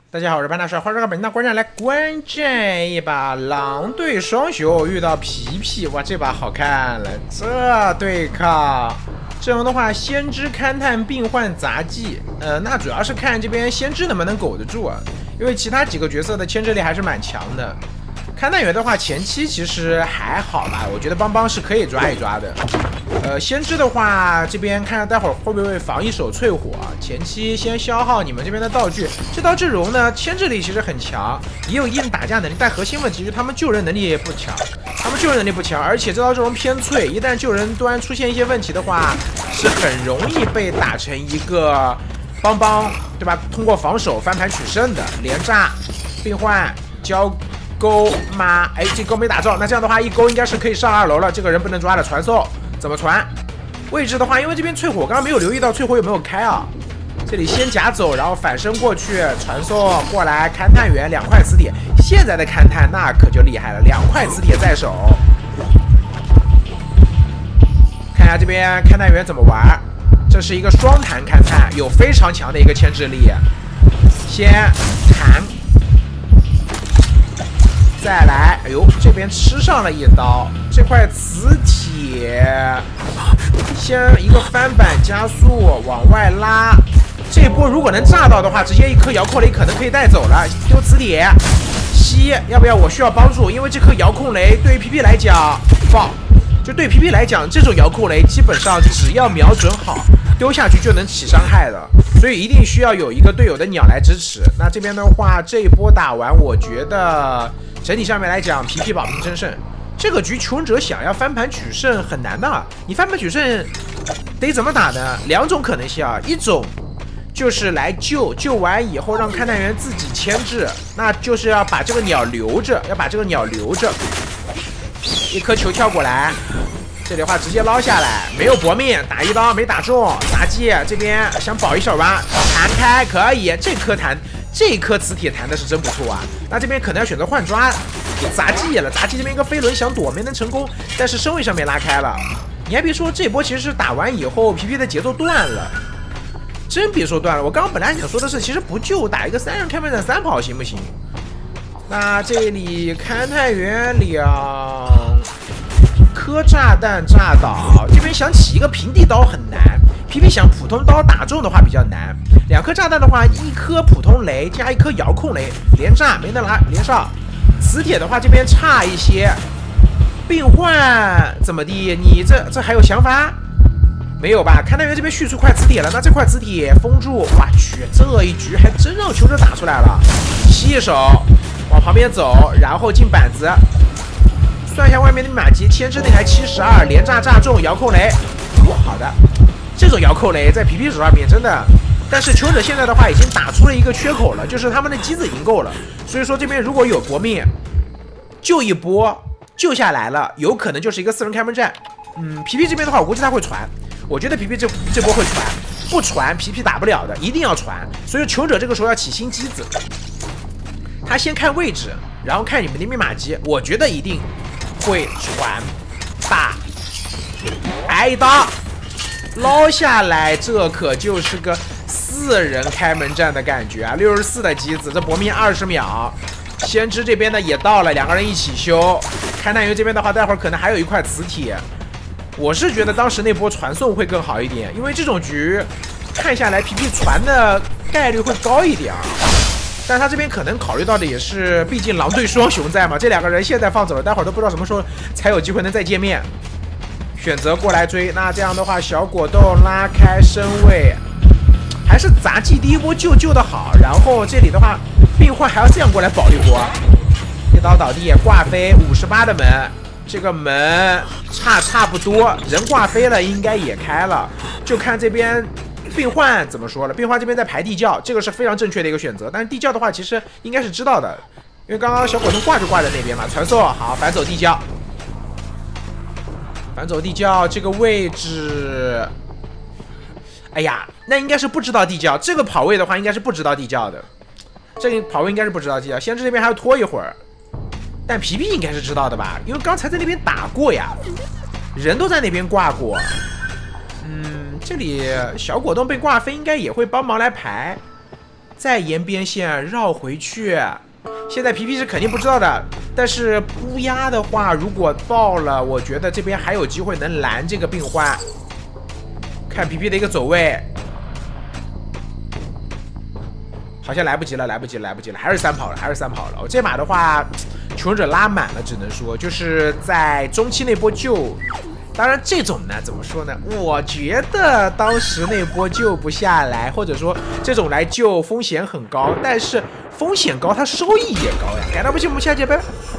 大家好，我是潘大帅，欢迎收看本期的观战。来观战一把狼队双雄遇到皮皮，哇，这把好看了，这对抗阵容的话，先知、勘探、病患、杂技，那主要是看这边先知能不能苟得住啊，因为其他几个角色的牵制力还是蛮强的。勘探员的话，前期其实还好吧，我觉得邦邦是可以抓一抓的。先知的话，这边看待会儿会不会防一手淬火，前期先消耗你们这边的道具。这道阵容呢，牵制力其实很强，也有一定打架能力，但核心问题是他们救人能力不强，而且这道阵容偏脆，一旦救人端出现一些问题的话，是很容易被打成一个邦邦，对吧？通过防守翻盘取胜的连炸、病患、交钩妈，哎，这钩没打中，那这样的话一钩应该是可以上2楼了。这个人不能抓了，传送怎么传？位置的话，因为这边淬火，刚刚没有留意到淬火有没有开啊。这里先夹走，然后反身过去，传送过来，勘探员2块磁铁。现在的勘探那可就厉害了，2块磁铁在手。看一下这边勘探员怎么玩，这是一个双弹勘探，有非常强的一个牵制力。先弹。再来，哎呦，这边吃上了一刀，这块磁铁，先一个翻板加速往外拉，这波如果能炸到的话，直接一颗遥控雷可能可以带走了。丢磁铁，吸，要不要？我需要帮助，因为这颗遥控雷对于 PP 来讲爆，就对 PP 来讲，这种遥控雷基本上只要瞄准好，丢下去就能起伤害的，所以一定需要有一个队友的鸟来支持。那这边的话，这一波打完，我觉得整体上面来讲，皮皮保平争胜。这个局求生者想要翻盘取胜很难的，你翻盘取胜得怎么打呢？2种可能性啊，一种就是来救完以后让勘探员自己牵制，那就是要把这个鸟留着，一颗球跳过来，这里的话直接捞下来，没有搏命，打一刀没打中，杂技这边想保一手吧，弹开可以，这颗磁铁弹的是真不错啊。那这边可能要选择换抓杂技了，杂技这边一个飞轮想躲没能成功，但是身位上面拉开了。你还别说，这波其实是打完以后皮皮的节奏断了，真别说断了。我刚刚本来想说的是，其实不救打一个3人开门战3跑行不行？那这里勘探员2颗炸弹炸倒，这边想起一个平地刀很难，皮皮想普通刀打中的话比较难。2颗炸弹的话，1颗普通雷加1颗遥控雷，连炸没能拿连上。磁铁的话这边差一些，病患怎么地？你这还有想法？没有吧？勘探员这边续出块磁铁了，那这块磁铁封住，我去，这一局还真让求者打出来了。吸一手往旁边走，然后进板子。算一下外面的密码机，牵制那台72，连炸炸中遥控雷。好的，这种遥控雷在皮皮手上面真的，但是求者现在的话已经打出了一个缺口了，就是他们的机子已经够了，所以说这边如果有搏命，救一波救下来了，有可能就是一个4人开门战。皮皮这边的话，我估计他会传，我觉得皮皮这波会传，不传皮皮打不了的，一定要传。所以求者这个时候要起新机子，他先看位置，然后看你们的密码机，我觉得一定会传吧。挨一刀捞下来，这可就是个4人开门战的感觉啊！64的机子，这搏命20秒。先知这边呢也到了，2个人一起修。勘探员这边的话，待会儿可能还有一块磁铁。我是觉得当时那波传送会更好一点，因为这种局看下来，皮皮传的概率会高一点啊。但他这边可能考虑到的也是，毕竟狼队双雄在嘛，这2个人现在放走了，待会儿都不知道什么时候才有机会能再见面。选择过来追，那这样的话，小果冻拉开身位，还是杂技第一波救的好。然后这里的话，病患还要这样过来保一波，一刀倒地，挂飞58的门，这个门差不多，人挂飞了，应该也开了，就看这边。病患怎么说了？病患这边在排地窖，这个是非常正确的一个选择。但是地窖的话，其实应该是知道的，因为刚刚小果冻挂在那边嘛。传送好，反走地窖，这个位置，哎呀，那应该是不知道地窖。这个跑位的话，应该是不知道地窖的。这个跑位应该是不知道地窖。先知这边还要拖一会儿，但皮皮应该是知道的吧？因为刚才在那边打过呀，人都在那边挂过。这里小果冻被挂飞，应该也会帮忙来排。 再沿边线绕回去。现在皮皮是肯定不知道的，但是乌鸦的话，如果爆了，我觉得这边还有机会能拦这个病患。看皮皮的一个走位，好像来不及了，来不及了，还是3跑了，我这把的话，求生者拉满了，只能说就是在中期那波救。当然，这种呢，怎么说呢？我觉得当时那波救不下来，或者说这种来救风险很高，但是风险高，它收益也高呀。感到不行，我们下节拜拜。